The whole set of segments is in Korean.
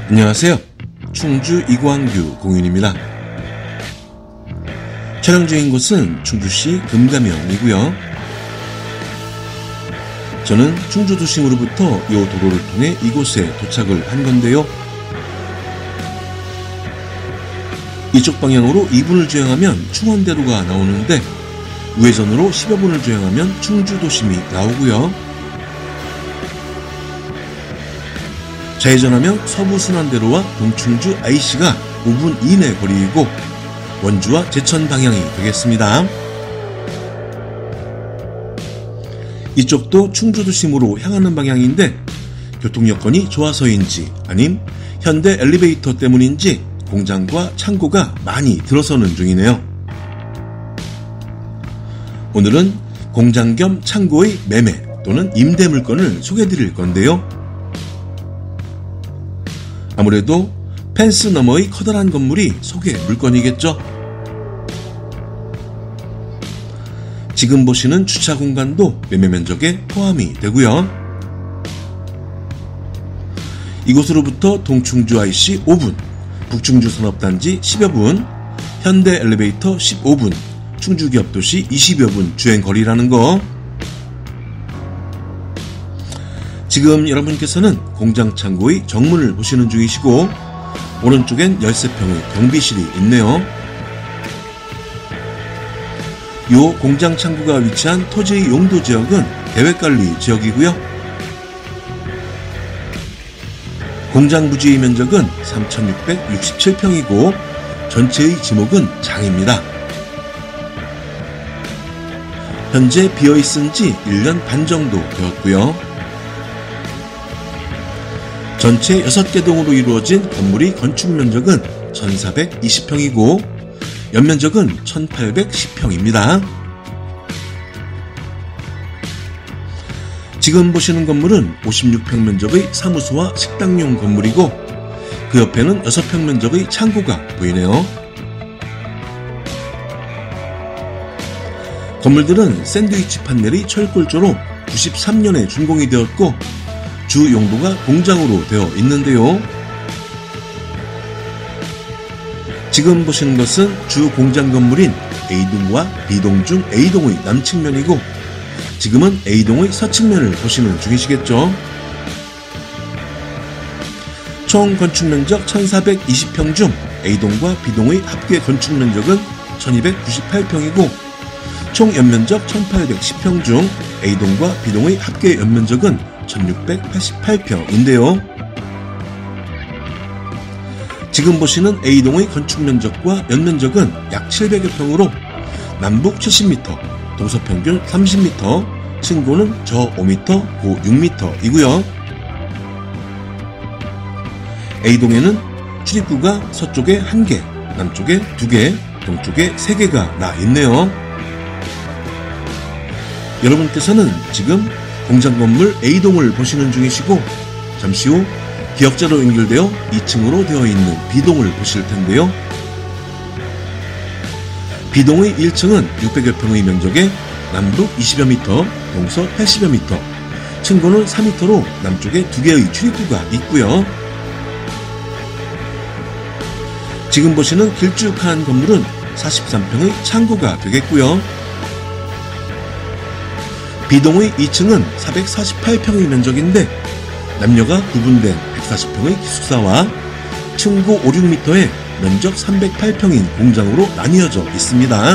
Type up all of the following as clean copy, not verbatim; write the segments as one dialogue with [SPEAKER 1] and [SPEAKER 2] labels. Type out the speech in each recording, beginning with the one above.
[SPEAKER 1] 안녕하세요. 충주 이광규 공인입니다. 촬영 중인 곳은 충주시 금감면이고요. 저는 충주 도심으로부터 이 도로를 통해 이곳에 도착을 한 건데요. 이쪽 방향으로 2분을 주행하면 충원대로가 나오는데 우회전으로 10여 분을 주행하면 충주 도심이 나오고요. 좌회전하면 서부순환대로와 동충주 IC가 5분 이내 거리이고 원주와 제천 방향이 되겠습니다. 이쪽도 충주 도심으로 향하는 방향인데 교통 여건이 좋아서인지 아님 현대 엘리베이터 때문인지 공장과 창고가 많이 들어서는 중이네요. 오늘은 공장 겸 창고의 매매 또는 임대 물건을 소개해 드릴 건데요. 아무래도 펜스 너머의 커다란 건물이 소개 물건이겠죠. 지금 보시는 주차 공간도 매매 면적에 포함이 되고요. 이곳으로부터 동충주 IC 5분, 북충주 산업단지 10여 분, 현대 엘리베이터 15분, 충주기업도시 20여 분 주행거리라는 거. 지금 여러분께서는 공장 창고의 정문을 보시는 중이시고 오른쪽엔 13평의 경비실이 있네요. 요 공장 창고가 위치한 토지의 용도 지역은 계획관리 지역이고요. 공장 부지의 면적은 3,667평이고 전체의 지목은 장입니다. 현재 비어있은 지 1년 반 정도 되었고요. 전체 6개 동으로 이루어진 건물의 건축 면적은 1,420평이고 연면적은 1,810평입니다. 지금 보시는 건물은 56평 면적의 사무소와 식당용 건물이고 그 옆에는 6평 면적의 창고가 보이네요. 건물들은 샌드위치 판넬의 철골조로 93년에 준공이 되었고 주 용도가 공장으로 되어 있는데요. 지금 보시는 것은 주 공장 건물인 A동과 B동 중 A동의 남측면이고 지금은 A동의 서측면을 보시는 중이시겠죠. 총 건축면적 1,420평 중 A동과 B동의 합계 건축면적은 1,298평이고 총 연면적 1,810평 중 A동과 B동의 합계 연면적은 1,688평인데요. 지금 보시는 A동의 건축면적과 연면적은 약 700여 평으로 남북 70m, 동서평균 30m, 층고는 저 5m, 고 6m이고요. A동에는 출입구가 서쪽에 1개, 남쪽에 2개, 동쪽에 3개가 나 있네요. 여러분께서는 지금 공장 건물 A동을 보시는 중이시고 잠시 후 기역자로 연결되어 2층으로 되어 있는 B동을 보실 텐데요. B동의 1층은 600여 평의 면적에 남북 20여 미터, 동서 80여 미터, 층고는 4미터로 남쪽에 2개의 출입구가 있고요. 지금 보시는 길쭉한 건물은 43평의 창고가 되겠고요. B동의 2층은 448평의 면적인데 남녀가 구분된 140평의 기숙사와 층고 5, 6m에 면적 308평인 공장으로 나뉘어져 있습니다.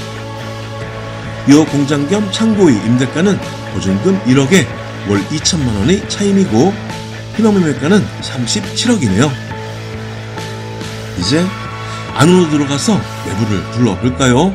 [SPEAKER 1] 이 공장 겸 창고의 임대가는 보증금 1억에 월 2천만원의 차임이고 희망매매가는 37억이네요. 이제 안으로 들어가서 내부를 둘러볼까요?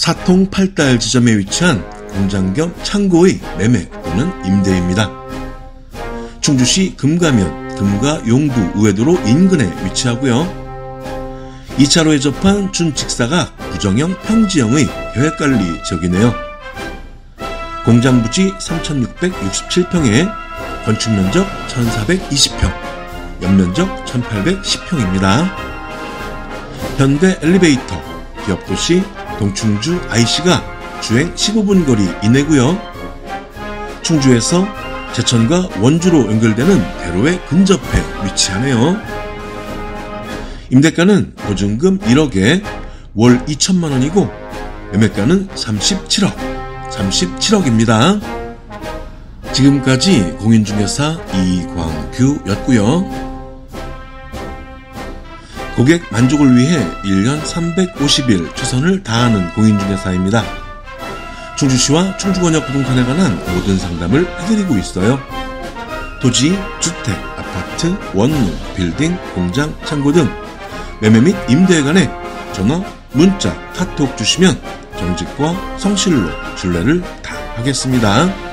[SPEAKER 1] 사통 8달 지점에 위치한 공장 겸 창고의 매매 또는 임대입니다. 충주시 금가면 금가 용두 우회도로 인근에 위치하고요. 2차로에 접한 준직사각 부정형 평지형의 계획관리 지역이네요. 공장 부지 3,667평에 건축면적 1,420평, 연면적 1,810평입니다. 현대 엘리베이터, 기업도시 동충주 IC가 주행 15분 거리 이내고요. 충주에서 제천과 원주로 연결되는 대로에 근접해 위치하네요. 임대가는 보증금 1억에 월 2천만원이고 매매가는 37억입니다. 지금까지 공인중개사 이광규였고요. 고객 만족을 위해 1년 350일 최선을 다하는 공인중개사입니다. 충주시와 충주권역 부동산에 관한 모든 상담을 해드리고 있어요. 토지, 주택, 아파트, 원룸, 빌딩, 공장, 창고 등 매매 및 임대에 관해 전화, 문자, 카톡 주시면 정직과 성실로 신뢰를 다하겠습니다.